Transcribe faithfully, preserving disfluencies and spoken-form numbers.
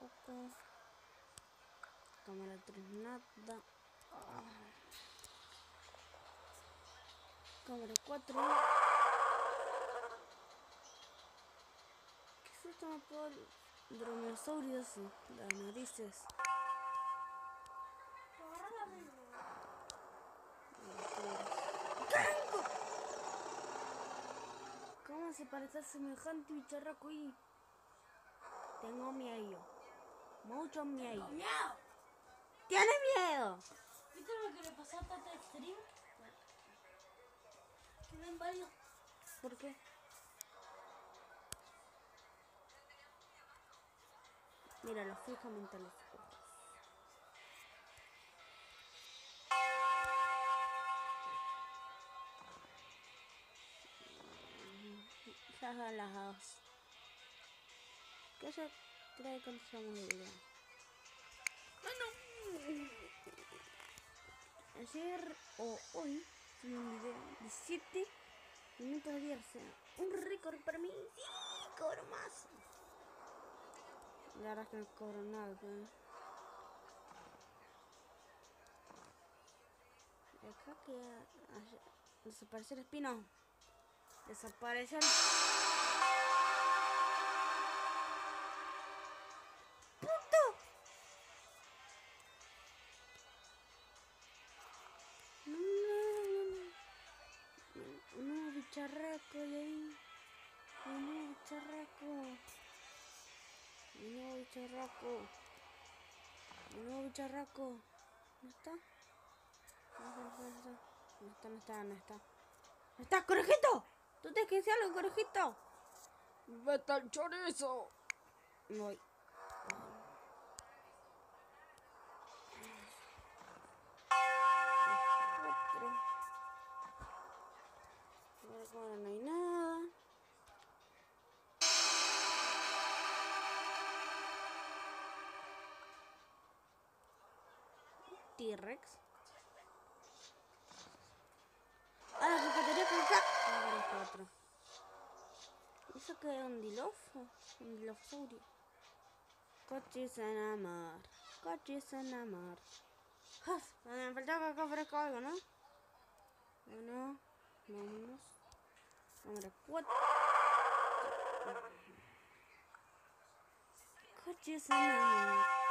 tampoco. Cámara tres, nada. Ah. Cámara cuatro. ¿Qué es esto? No puedo... Dromeosaurios, sí. Las narices. ¿Cómo se parece a semejante bicharraco ahí? Tengo miedo. Mucho miedo. ¡Miedo! ¡Tiene miedo! ¿Viste lo que le pasó a Tata Extreme? Quedó inválido. ¿Por qué? Míralo fijamente a los ojos. Relajados. ¿Qué se cree que estamos de video? Bueno, ayer o hoy subí un video de siete minutos diez. Un récord para mí. ¡Sí! ¡Cobro más! La verdad es que no cobro nada. ¿Eh? Acá que desapareció el espino. Desapareció el... ¡Puto! No, no, no. No, bicharraco de ahí. No, bicharraco. No, bicharraco. No, bicharraco. ¿No está? No está, no está, no está, no está. ¿No está, conejito? ¿Tú tienes que decir algo, conejito? ¡Vete al chorizo! Voy. Otro. Ahora no hay nada. T-Rex. Ah, la picatería con acá. Ahora es otro. ¿Eso qué es un dilofo? Un dilofosaurio. Coches en amar. Coches en amar. Me faltaba que acá ofrezca algo, ¿no? Bueno, vámonos. Cámara cuatro. Coches en amar.